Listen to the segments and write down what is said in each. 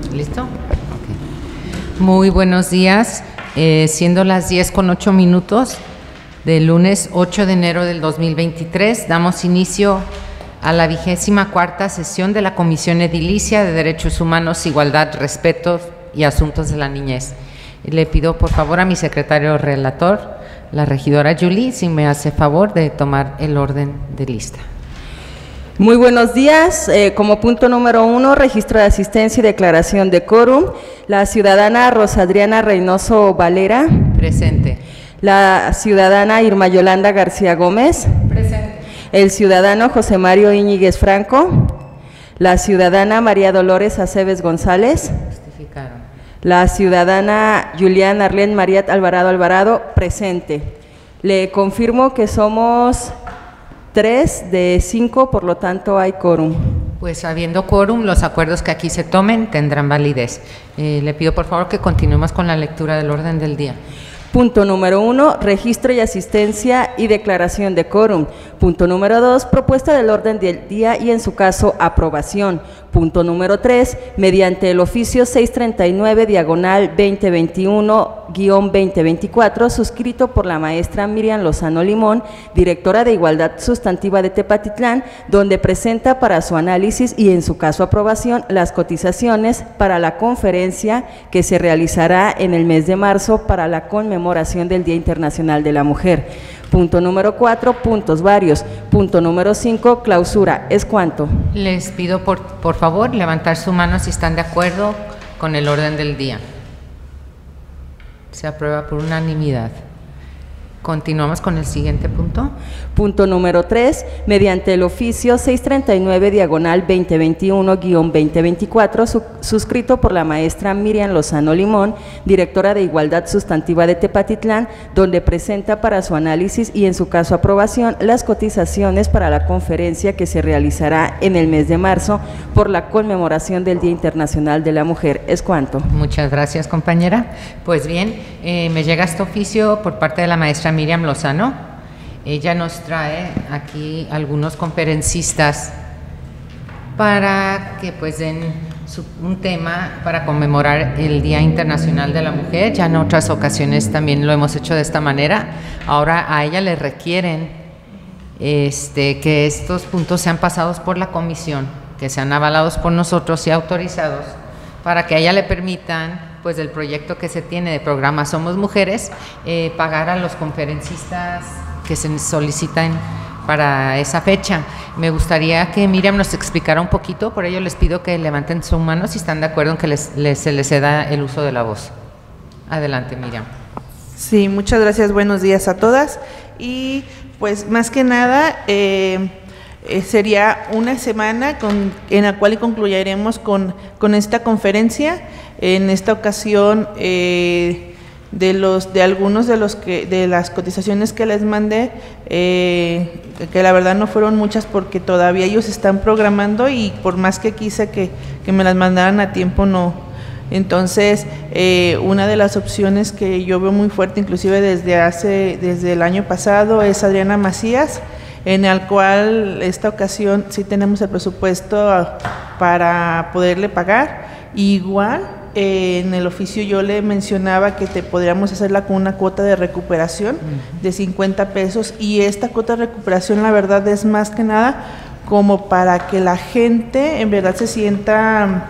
¿Listo? Okay. Muy buenos días, siendo las 10:08 del lunes 8 de enero del 2023, damos inicio a la 24ª sesión de la Comisión Edilicia de Derechos Humanos, Igualdad, Respeto y Asuntos de la Niñez. Le pido por favor a mi secretario relator, la regidora Julie, si me hace favor de tomar el orden de lista. Muy buenos días. Como punto número 1, registro de asistencia y declaración de quórum. La ciudadana Rosa Adriana Reynoso Valera. Presente. La ciudadana Irma Yolanda García Gómez. Presente. El ciudadano José Mario Íñiguez Franco. La ciudadana María Dolores Aceves González. Justificaron. La ciudadana Juliana Arlén Mariat Alvarado, presente. Le confirmo que somos 3 de 5, por lo tanto hay quórum. Pues habiendo quórum, los acuerdos que aquí se tomen tendrán validez. Le pido por favor que continuemos con la lectura del orden del día. Punto número 1, registro y asistencia y declaración de quórum. Punto número 2, propuesta del orden del día y en su caso aprobación. Punto número 3, mediante el oficio 639/2021-2024, suscrito por la maestra Miriam Lozano Limón, directora de Igualdad Sustantiva de Tepatitlán, donde presenta para su análisis y en su caso aprobación las cotizaciones para la conferencia que se realizará en el mes de marzo para la conmemoración del Día Internacional de la Mujer. Punto número 4, puntos varios. Punto número 5, clausura. ¿Es cuánto? Les pido por favor levantar su mano si están de acuerdo con el orden del día. Se aprueba por unanimidad. Continuamos con el siguiente punto. Punto número 3, mediante el oficio 639/2021-2024, suscrito por la maestra Miriam Lozano Limón, directora de Igualdad Sustantiva de Tepatitlán, donde presenta para su análisis y en su caso aprobación las cotizaciones para la conferencia que se realizará en el mes de marzo por la conmemoración del Día Internacional de la Mujer. ¿Es cuánto? Muchas gracias, compañera. Pues bien, me llega este oficio por parte de la maestra Miriam Lozano. Ella nos trae aquí algunos conferencistas para que pues den un tema para conmemorar el Día Internacional de la Mujer. Ya en otras ocasiones también lo hemos hecho de esta manera. Ahora a ella le requieren que estos puntos sean pasados por la comisión, que sean avalados por nosotros y autorizados para que a ella le permitan, pues del proyecto que se tiene de programa Somos Mujeres, pagar a los conferencistas que se solicitan para esa fecha. Me gustaría que Miriam nos explicara un poquito, por ello les pido que levanten su mano si están de acuerdo en que se les ceda el uso de la voz. Adelante, Miriam. Sí, muchas gracias, buenos días a todas. Y pues más que nada, sería una semana en la cual concluiremos con esta conferencia. En esta ocasión, de algunos de las cotizaciones que les mandé, que la verdad no fueron muchas porque todavía ellos están programando y por más que quise que me las mandaran a tiempo, no. Entonces, una de las opciones que yo veo muy fuerte, inclusive desde el año pasado, es Adriana Macías, en el cual esta ocasión sí tenemos el presupuesto para poderle pagar. Igual, en el oficio yo le mencionaba que podríamos hacerla con una cuota de recuperación de 50 pesos y esta cuota de recuperación la verdad es más que nada como para que la gente en verdad se sienta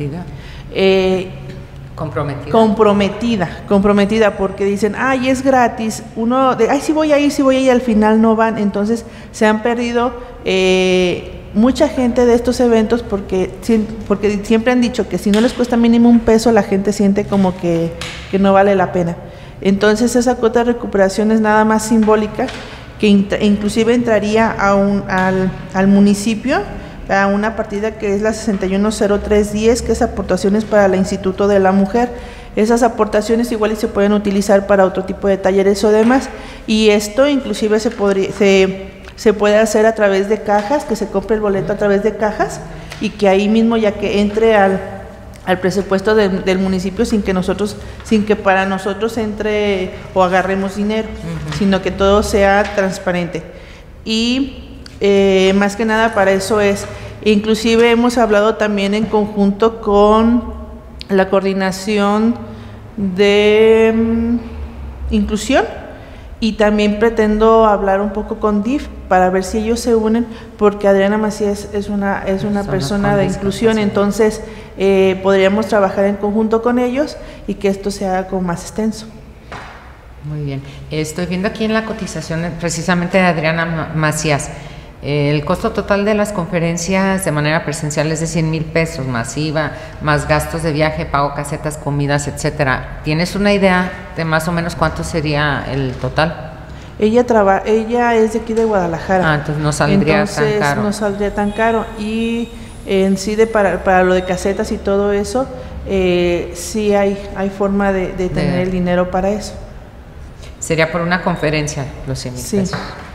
comprometida, porque dicen, ay, es gratis, sí voy a ir, y al final no van. Entonces se han perdido mucha gente de estos eventos porque siempre han dicho que si no les cuesta mínimo $1, la gente siente como que no vale la pena. Entonces esa cuota de recuperación es nada más simbólica, que inclusive entraría al municipio a una partida que es la 610310, que es aportaciones para el Instituto de la Mujer. Esas aportaciones igual se pueden utilizar para otro tipo de talleres o demás, y esto inclusive se puede hacer a través de cajas, que se compre el boleto a través de cajas y que ahí mismo ya que entre al presupuesto del municipio sin que para nosotros entre o agarremos dinero, sino que todo sea transparente. Y más que nada para eso es. Inclusive hemos hablado también en conjunto con la coordinación de inclusión, y también pretendo hablar un poco con DIF para ver si ellos se unen, porque Adriana Macías es una persona de inclusión, entonces podríamos trabajar en conjunto con ellos y que esto se haga como más extenso. Muy bien. Estoy viendo aquí en la cotización precisamente de Adriana Macías. El costo total de las conferencias de manera presencial es de 100,000 pesos, más IVA, más gastos de viaje, pago casetas, comidas, etcétera. ¿Tienes una idea de más o menos cuánto sería el total? Ella es de aquí de Guadalajara. Entonces no saldría tan caro. No saldría tan caro. Y en sí para lo de casetas y todo eso, sí hay forma de tener el dinero para eso. Sería por una conferencia los 100,000 pesos.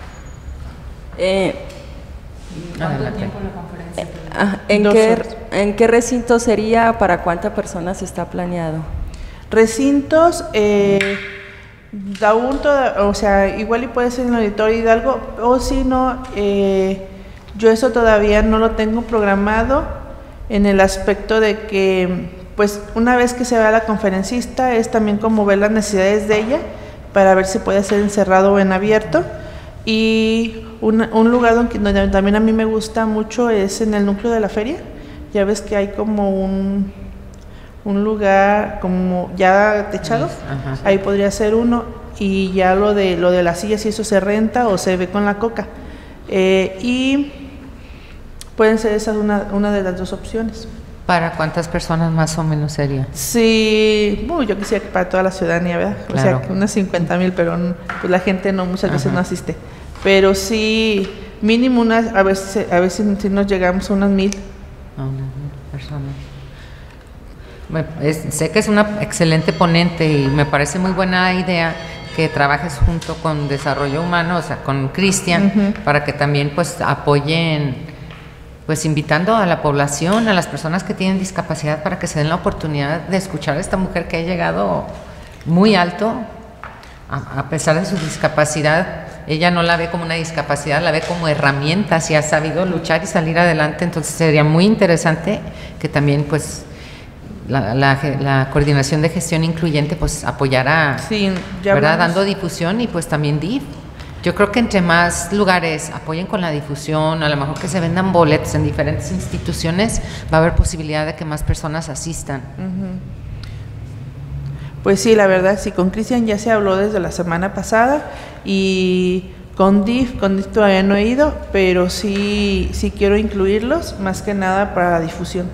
¿Cuánto tiempo la conferencia? ¿En qué recinto sería? ¿Para cuántas personas está planeado? Recintos, o sea, igual y puede ser en el Auditorio Hidalgo, o si no, yo eso todavía no lo tengo programado, en el aspecto de que, pues, una vez que se vea la conferencista, es también como ver las necesidades de ella, para ver si puede ser encerrado o en abierto. Y un lugar donde también a mí me gusta mucho es en el núcleo de la feria. Ya ves que hay como un lugar como ya techado. Ajá. Ahí podría ser uno, y ya lo de las sillas, y eso se renta o se ve con la coca. Y pueden ser esas una de las dos opciones. ¿Para cuántas personas más o menos sería? Sí, yo quisiera que para toda la ciudadanía, ¿verdad? Claro. O sea, que unas 50,000, pero pues la gente muchas veces no asiste. Pero sí, mínimo a veces si nos llegamos a unas 1,000. A unas 1,000 personas. Bueno, sé que es una excelente ponente y me parece muy buena idea que trabajes junto con Desarrollo Humano, o sea, con Cristian, para que también pues apoyen, pues invitando a la población, a las personas que tienen discapacidad, para que se den la oportunidad de escuchar a esta mujer que ha llegado muy alto, a pesar de su discapacidad. Ella no la ve como una discapacidad, la ve como herramienta, si ha sabido luchar y salir adelante. Entonces sería muy interesante que también pues la coordinación de gestión incluyente pues apoyara, ¿verdad? Dando difusión, y pues también DIF. Yo creo que entre más lugares apoyen con la difusión, a lo mejor que se vendan boletos en diferentes instituciones, va a haber posibilidad de que más personas asistan. Pues sí, la verdad, sí, con Cristian ya se habló desde la semana pasada, y con DIF todavía no he ido, pero sí quiero incluirlos, más que nada para la difusión.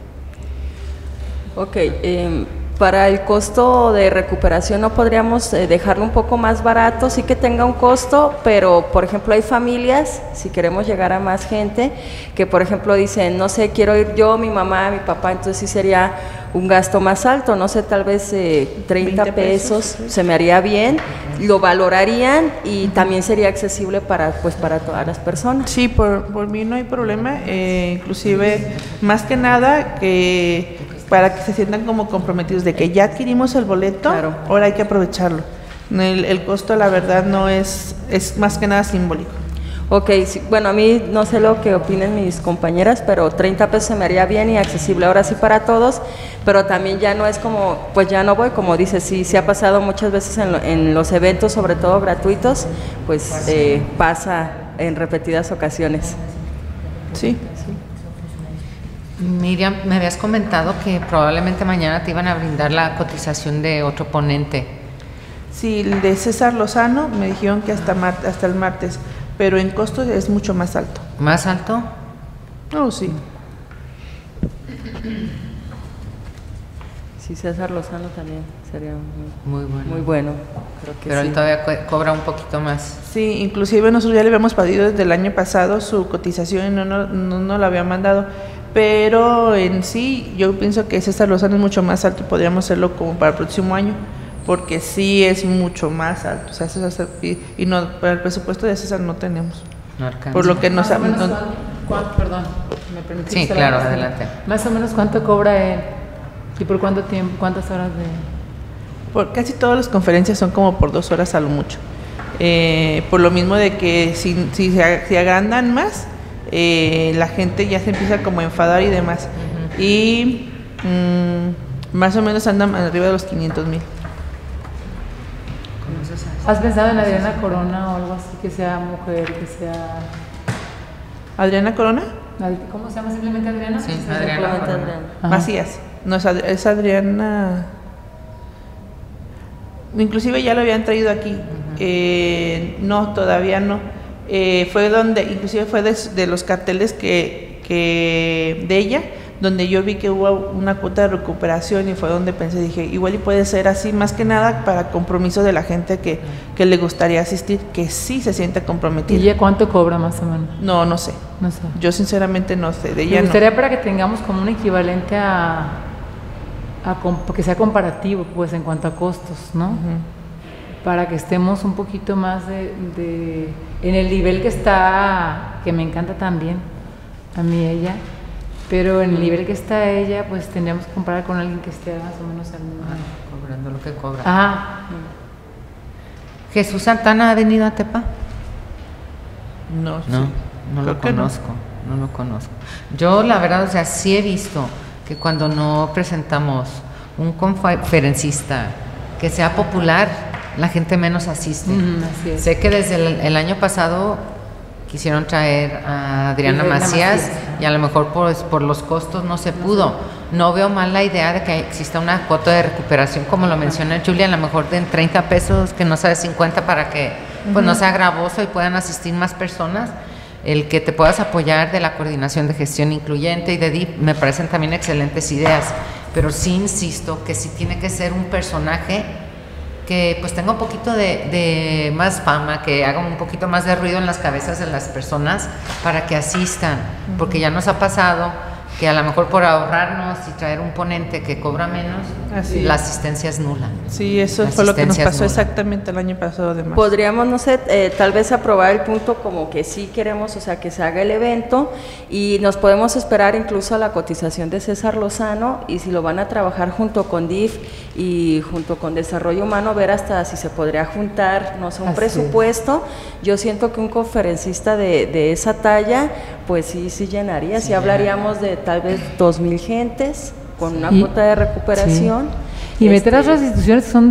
Ok, para el costo de recuperación no podríamos dejarlo un poco más barato, sí que tenga un costo, pero por ejemplo hay familias, si queremos llegar a más gente, que por ejemplo dicen, no sé, quiero ir yo, mi mamá, mi papá, entonces sí sería un gasto más alto, no sé, tal vez 30 pesos se me haría bien, lo valorarían, y también sería accesible para todas las personas. Sí, por mí no hay problema, inclusive más que nada que para que se sientan como comprometidos de que ya adquirimos el boleto, claro, ahora hay que aprovecharlo. El costo, la verdad, no es más que nada simbólico. Ok, sí, bueno, a mí no sé lo que opinen mis compañeras, pero 30 pesos se me haría bien y accesible ahora sí para todos, pero también ya no es como, pues ya no voy, como dices, sí ha pasado muchas veces en los eventos, sobre todo gratuitos, pues pasa en repetidas ocasiones. Sí. Miriam, me habías comentado que probablemente mañana te iban a brindar la cotización de otro ponente. Sí, el de César Lozano, me dijeron que hasta el martes, pero en costo es mucho más alto. ¿Más alto? Oh, sí. Sí, César Lozano también sería muy bueno. Muy bueno, creo que pero sí. Él todavía cobra un poquito más. Sí, inclusive nosotros ya le habíamos pedido desde el año pasado su cotización y no la había mandado. Pero en sí, yo pienso que César Lozano es mucho más alto, podríamos hacerlo como para el próximo año, porque sí es mucho más alto. O sea, César, y no, para el presupuesto de César no tenemos. No alcanza. Por lo que nos perdón, ¿me permitís? Sí, claro, adelante. Más o menos cuánto cobra él y por cuánto tiempo, cuántas horas de... Por casi todas las conferencias son como por 2 horas a lo mucho. Por lo mismo de que si se agrandan más, la gente ya se empieza como a enfadar y demás. Y Más o menos andan arriba de los 500,000. ¿Has pensado en Adriana Corona o algo así, que sea mujer, que sea... ¿Adriana Corona? ¿Cómo se llama simplemente Adriana? Sí, Adriana Corona. Macías. No, es Adriana... Inclusive ya lo habían traído aquí. No, todavía no. Fue donde, inclusive fue de los carteles que de ella, donde yo vi que hubo una cuota de recuperación y fue donde pensé, dije, igual y puede ser así, más que nada para compromiso de la gente que le gustaría asistir, que sí se siente comprometida. ¿Y ella cuánto cobra más o menos? No sé. No sé. Yo sinceramente no sé, de ella Me no. gustaría para que tengamos como un equivalente que sea comparativo, pues, en cuanto a costos, ¿no? Para que estemos un poquito más en el nivel que está, que me encanta también, a mí ella, pero en el nivel que está ella, pues tendríamos que comparar con alguien que esté más o menos al mismo. Cobrando lo que cobra. Ah. ¿Jesús Santana ha venido a Tepa? No lo conozco, no lo conozco. Yo la verdad, o sea, sí he visto que cuando no presentamos un conferencista que sea popular, la gente menos asiste. Así es. Sé que desde el año pasado quisieron traer a Adriana Macías y a lo mejor por los costos no se pudo. No veo mal la idea de que exista una cuota de recuperación, como lo menciona Julia, a lo mejor de 30 pesos, que no sabe 50, para que pues no sea gravoso y puedan asistir más personas. El que te puedas apoyar de la coordinación de gestión incluyente y de DIF, me parecen también excelentes ideas, pero sí insisto que sí tiene que ser un personaje que pues tenga un poquito de más fama, que haga un poquito más de ruido en las cabezas de las personas para que asistan, porque ya nos ha pasado que a lo mejor por ahorrarnos y traer un ponente que cobra menos, la asistencia es nula. Sí, eso fue lo que nos pasó exactamente el año pasado además. Podríamos, no sé, tal vez aprobar el punto como que sí queremos, o sea, que se haga el evento y nos podemos esperar incluso a la cotización de César Lozano, y si lo van a trabajar junto con DIF y junto con Desarrollo Humano, ver hasta si se podría juntar, no sé, un presupuesto. Yo siento que un conferencista de esa talla, pues sí llenaría, sí hablaríamos de tal vez 2,000 gentes con una cuota de recuperación. Y meter a otras instituciones que son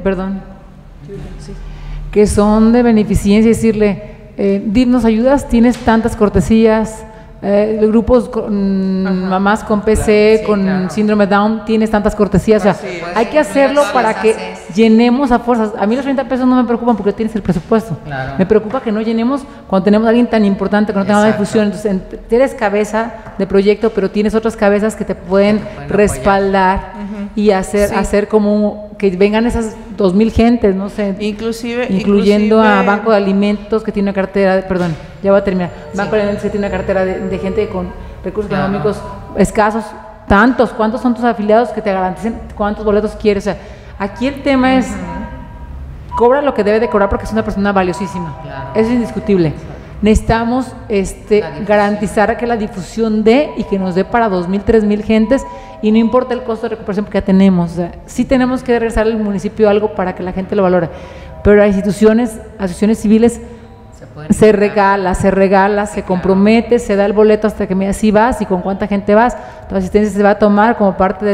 que son de beneficencia, y decirle, DIF, ¿nos ayudas? Tienes tantas cortesías, grupos mamás con PC, con síndrome Down, tienes tantas cortesías, o sea, hay que hacerlo para que llenemos a fuerzas. A mí los 30 pesos no me preocupan porque tienes el presupuesto. Me preocupa que no llenemos cuando tenemos a alguien tan importante, que no tenga difusión. Entonces, eres cabeza de proyecto, pero tienes otras cabezas que te pueden respaldar y hacer como que vengan esas 2,000 gentes, no sé, incluyendo a Banco de Alimentos, que tiene una cartera, perdón, ya voy a terminar, Banco de Alimentos, que tiene una cartera de gente con recursos económicos escasos, tantos. ¿Cuántos son tus afiliados que te garanticen cuántos boletos quieres? O sea, aquí el tema es, cobra lo que debe de cobrar porque es una persona valiosísima, eso es indiscutible. Necesitamos garantizar que la difusión dé y que nos dé para 2,000, 3,000 gentes, y no importa el costo de recuperación porque ya tenemos. O sea, sí tenemos que regresar al municipio algo para que la gente lo valore, pero las asociaciones civiles se regala, se compromete, se da el boleto hasta que me digas si vas y con cuánta gente vas. Tu asistencia se va a tomar como parte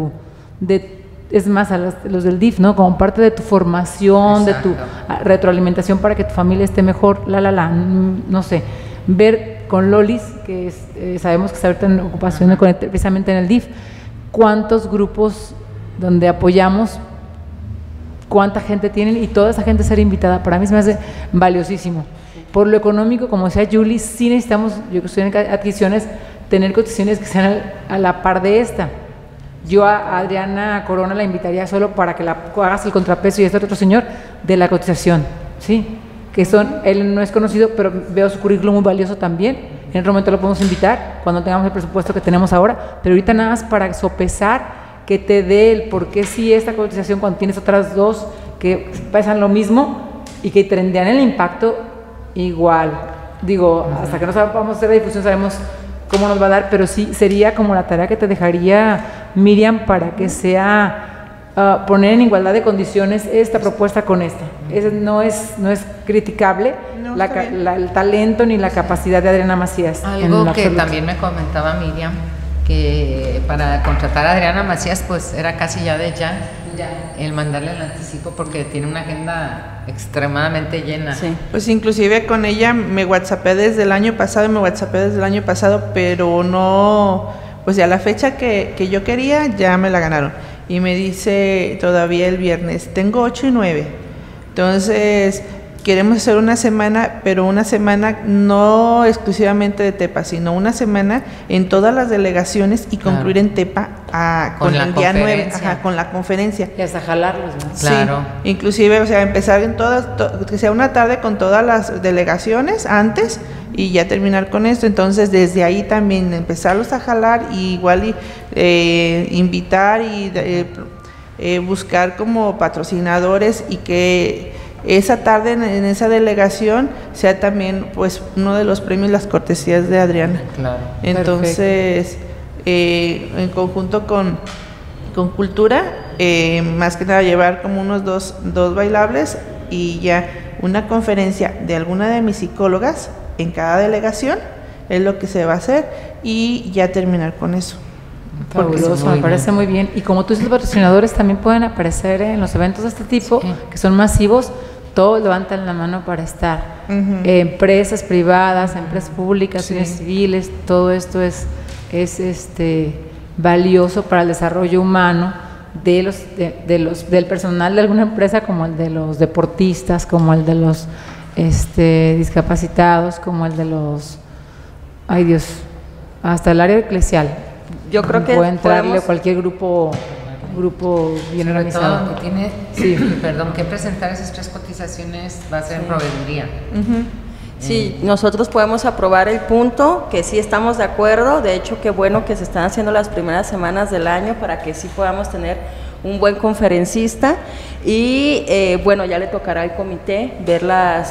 de es más, a los del DIF, ¿no? Como parte de tu formación, de tu retroalimentación para que tu familia esté mejor, no sé. Ver con Lolis, que sabemos que está ahorita en ocupación precisamente en el DIF, cuántos grupos donde apoyamos, cuánta gente tienen, y toda esa gente ser invitada, para mí se me hace valiosísimo. Por lo económico, como decía Julie, sí necesitamos, yo que estoy en adquisiciones, tener cotizaciones que sean a la par de esta. Yo a Adriana Corona la invitaría solo para que hagas el contrapeso, y otro señor de la cotización, ¿sí? Que él no es conocido, pero veo su currículum muy valioso también. En otro momento lo podemos invitar cuando tengamos el presupuesto que tenemos ahora, pero ahorita nada más para sopesar, que te dé el por qué sí esta cotización cuando tienes otras dos que pesan lo mismo y que tendrían el impacto igual. Digo, hasta que no vamos a hacer la difusión sabemos cómo nos va a dar, pero sí sería como la tarea que te dejaría Miriam para que sea poner en igualdad de condiciones esta propuesta con esta. No es criticable el talento ni la capacidad de Adriana Macías. Algo que también me comentaba Miriam que para contratar a Adriana Macías pues era casi ya el mandarle el anticipo porque tiene una agenda extremadamente llena. Sí. Pues inclusive con ella me whatsappé desde el año pasado, pero no, pues ya la fecha que yo quería ya me la ganaron. Y me dice todavía el viernes, tengo 8 y 9. Entonces, queremos hacer una semana, pero una semana no exclusivamente de Tepa, sino una semana en todas las delegaciones y concluir en Tepa con el día 9, con la conferencia. Y hasta jalarlos, ¿no? Claro. Sí, inclusive, o sea, empezar en todas, que sea una tarde con todas las delegaciones antes y ya terminar con esto. Entonces, desde ahí también empezarlos a jalar y igual invitar y buscar como patrocinadores y que esa tarde en esa delegación sea también pues uno de los premios, las cortesías de Adriana. Claro. Entonces, en conjunto con Cultura, más que nada llevar como unos dos bailables y ya una conferencia de alguna de mis psicólogas en cada delegación, es lo que se va a hacer y ya terminar con eso. Fabuloso, me parece muy bien. Y como tú dices, los patrocinadores también pueden aparecer en los eventos de este tipo, que son masivos, todos levantan la mano para estar. Empresas privadas, empresas públicas, civiles, todo esto es valioso para el desarrollo humano del personal de alguna empresa, como el de los deportistas, como el de los discapacitados, como el de los, hasta el área eclesial. Yo creo que puede entrarle cualquier grupo bien organizado. Todo, que tiene, que presentar esas 3 cotizaciones va a ser en proveeduría. Sí, nosotros podemos aprobar el punto, que sí estamos de acuerdo. De hecho, qué bueno que se están haciendo las primeras semanas del año para que sí podamos tener un buen conferencista. Y bueno, ya le tocará al comité ver las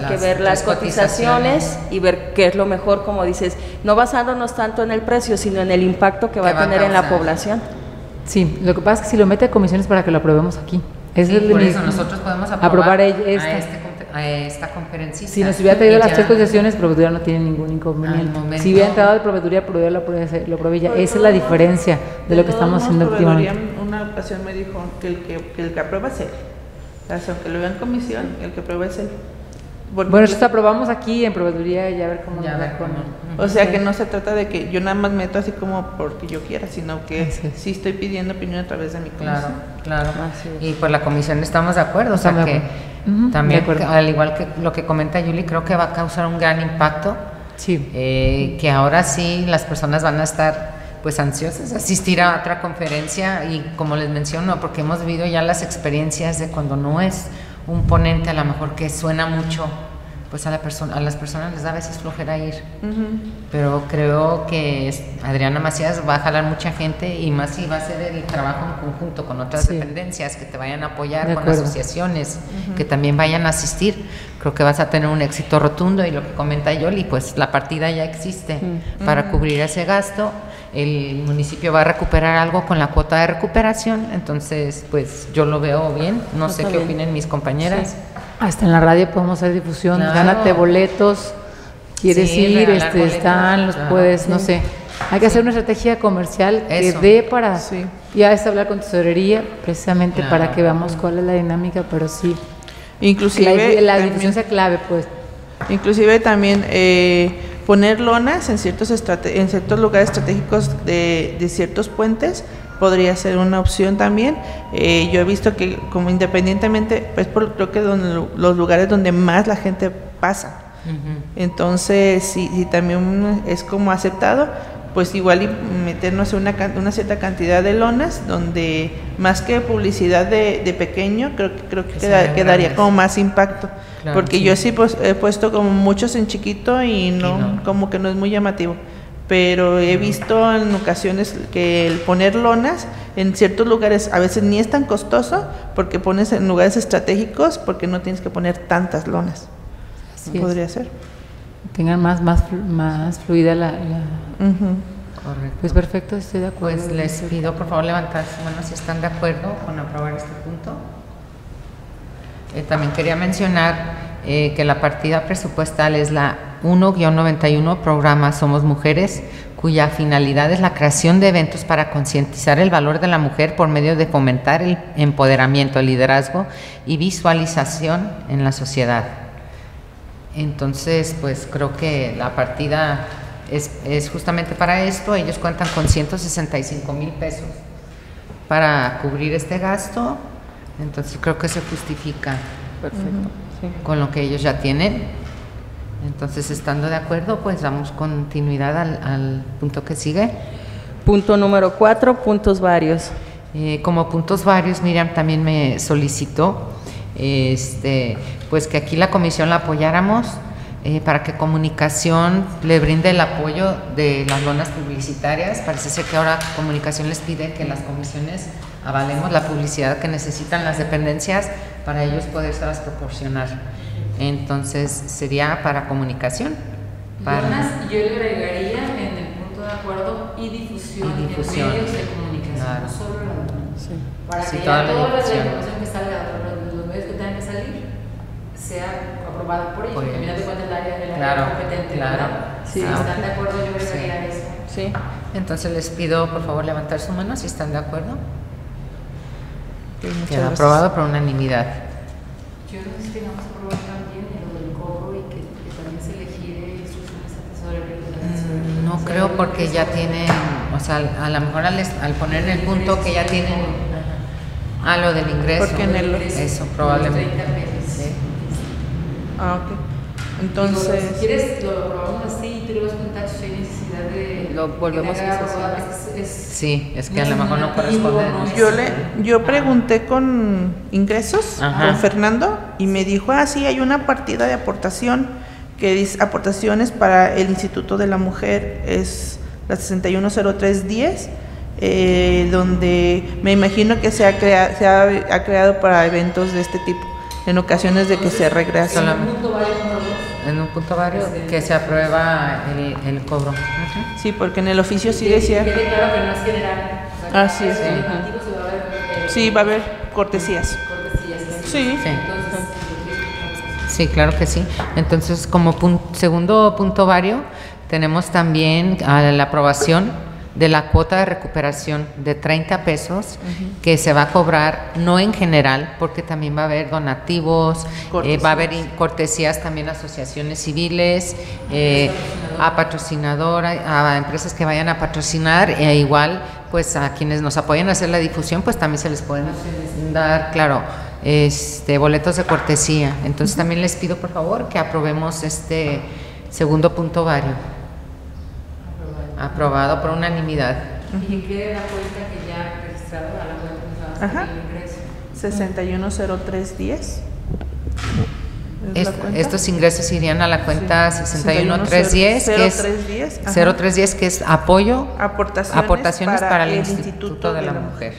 cotizaciones y ver qué es lo mejor, como dices, no basándonos tanto en el precio, sino en el impacto que va a tener en la población. Sí, lo que pasa es que si lo mete a comisiones para que lo aprobemos aquí. Por eso nosotros podemos aprobar a esta conferencista. Si nos hubiera traído las 3 cotizaciones, proveeduría no tiene ningún inconveniente. Si hubiera entrado de proveeduría lo provee ya. Esa es la diferencia de lo que estamos haciendo últimamente. Una ocasión me dijo que el que aprueba es él. O sea, aunque lo vea en comisión, el que aprueba es él. Bueno, nosotros aprobamos aquí en proveeduría y a ver cómo nos va con él. O sea, que no se trata de que yo nada más meto así como porque yo quiera, sino que sí estoy pidiendo opinión a través de mi comisión. Claro. Y por la comisión estamos de acuerdo, o sea que también, al igual que lo que comenta Yuli, creo que va a causar un gran impacto. Sí. Que ahora sí las personas van a estar pues ansiosas de asistir a otra conferencia y como les menciono, porque hemos vivido ya las experiencias de cuando no es un ponente a lo mejor que suena mucho, pues a las personas les da a veces flojera ir. Pero creo que Adriana Macías va a jalar mucha gente y más si va a hacer el trabajo en conjunto con otras dependencias que te vayan a apoyar, con asociaciones que también vayan a asistir. Creo que vas a tener un éxito rotundo y lo que comenta Yoli, pues la partida ya existe para cubrir ese gasto. El municipio va a recuperar algo con la cuota de recuperación, entonces pues yo lo veo bien, no sé qué opinen mis compañeras. Hasta en la radio podemos hacer difusión, gánate boletos, quieres ir, están, los puedes, no sé. Hay que hacer una estrategia comercial que dé para, ya es hablar con tesorería, precisamente para que veamos cuál es la dinámica, pero sí. Inclusive la difusión sea clave, pues. Inclusive también poner lonas en ciertos lugares estratégicos de ciertos puentes podría ser una opción también. Yo he visto que como independientemente, pues creo que los lugares donde más la gente pasa. Entonces, si también es como aceptado, pues igual y meternos una cierta cantidad de lonas donde más que publicidad de pequeño, creo que quedaría como más impacto. Claro, porque yo sí pues, he puesto como muchos en chiquito y no, como que no es muy llamativo. Pero he visto en ocasiones que el poner lonas en ciertos lugares a veces ni es tan costoso porque pones en lugares estratégicos porque no tienes que poner tantas lonas. Así podría ser. Tengan más fluida la... Correcto. Pues perfecto, estoy de acuerdo. Pues les pido por favor levantar su mano si están de acuerdo con aprobar este punto. También quería mencionar que la partida presupuestal es la 1-91, programa Somos Mujeres, cuya finalidad es la creación de eventos para concientizar el valor de la mujer por medio de fomentar el empoderamiento, el liderazgo y visualización en la sociedad. Entonces, pues creo que la partida es justamente para esto. Ellos cuentan con 165,000 pesos para cubrir este gasto, entonces creo que se justifica. Perfecto. Sí. Con lo que ellos ya tienen. Entonces, estando de acuerdo, pues damos continuidad al punto que sigue. Punto número 4, puntos varios. Como puntos varios, Miriam también me solicitó pues que aquí la comisión la apoyáramos para que Comunicación le brinde el apoyo de las lonas publicitarias. Parece ser que ahora Comunicación les pide que las comisiones avalemos la publicidad que necesitan las dependencias para ellos podérselas proporcionar. Entonces sería para Comunicación. Lonas, yo le agregaría en el punto de acuerdo y difusión en medios de comunicación, claro. no solo la lona. Sí. Para Sí, que toda ya la toda la difusión. información que salga de los medios que tengan que salir sea aprobada por ellos, Por porque ellos. mira de cuenta el área de la Claro, competente, claro. ¿verdad? Sí. Si están de acuerdo, yo agregaría eso. Sí. Entonces les pido por favor levantar su mano si están de acuerdo. Muchas Queda gracias. aprobado por unanimidad. Yo no sé si vamos a aprobar también lo del cobro y que también se le gire instrucciones a tesorería. No creo porque ya tienen, o sea, a lo mejor al poner en el punto que ya tienen lo del ingreso. Porque en el- eso probablemente. 30 pesos. Sí. Ah, ok. Si Entonces, quieres, lo aprobamos así y tú le vas a contar si hay necesidad de. Lo volvemos que a tenga hacer. aprobado. Es Sí, es que a lo mejor no normativo, corresponde. ¿no? yo pregunté con ingresos, Ajá. con Fernando, y me dijo, sí, hay una partida de aportación que dice aportaciones para el Instituto de la Mujer, es la 610310, donde me imagino que se ha creado para eventos de este tipo, en ocasiones de que se regresa. Solamente. Punto varios número 2. En un punto varios que se aprueba el cobro. Ujú. Sí, porque en el oficio sí decía, Quede claro que no es general. O sea, Así es. en el normativo se va a ver. sí, va a haber cortesías. Cortesías. Sí. Sí. Entonces, Sí, claro que sí. Entonces, como segundo punto vario, tenemos también la aprobación de la cuota de recuperación de 30 pesos que se va a cobrar, no en general, porque también va a haber donativos, va a haber cortesías también a asociaciones civiles, a patrocinadoras, a empresas que vayan a patrocinar, e igual pues a quienes nos apoyen a hacer la difusión, pues también se les pueden dar, claro, boletos de cortesía. Entonces también les pido por favor que aprobemos este segundo punto vario. Aprobado por unanimidad. y que quede la cuenta que ya registrado a la cuenta que se va a Ajá. hacer el ingreso. 610310. ¿Es la cuenta? Estos ingresos irían a la cuenta Sí. 61310, que es 0310, ajá. 0310, que es apoyo, Aportaciones para el Instituto de la Mujer.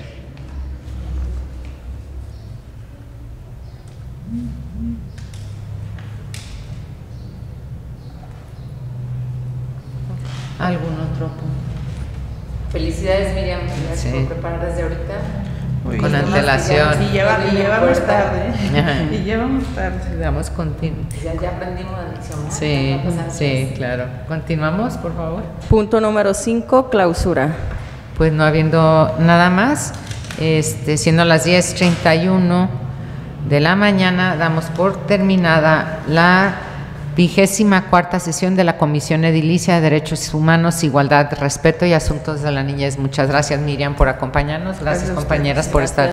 ¿Algún otro punto? Felicidades, Miriam, gracias Sí. por preparar desde ahorita. Muy Con bien. antelación. Y llevamos Puerta. tarde. Ajá. Y llevamos tarde. Damos continuidad. Ya aprendimos la lección, ¿no? Sí, No va a pasar sí, más. claro. Continuamos, por favor. Punto número 5, clausura. Pues no habiendo nada más, siendo las 10:31 de la mañana, damos por terminada la 24ª sesión de la Comisión Edilicia de Derechos Humanos, Igualdad, Respeto y Asuntos de la Niñez. Muchas gracias, Miriam, por acompañarnos. Gracias, Gracias a compañeras, ustedes. por estar